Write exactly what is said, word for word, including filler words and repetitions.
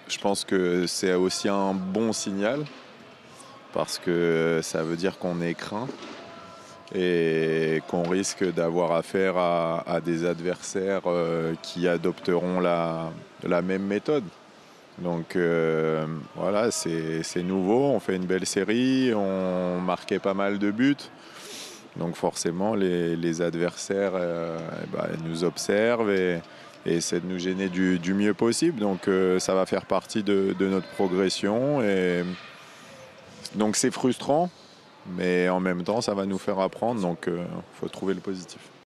Je pense que c'est aussi un bon signal parce que ça veut dire qu'on est craint et qu'on risque d'avoir affaire à, à des adversaires euh, qui adopteront la, la même méthode. Donc euh, voilà, c'est c'est nouveau, on fait une belle série, on marquait pas mal de buts. Donc forcément, les, les adversaires euh, eh ben, nous observent et, et essaient de nous gêner du, du mieux possible. Donc euh, ça va faire partie de, de notre progression. Et donc c'est frustrant, mais en même temps, ça va nous faire apprendre. Donc il faut trouver le positif.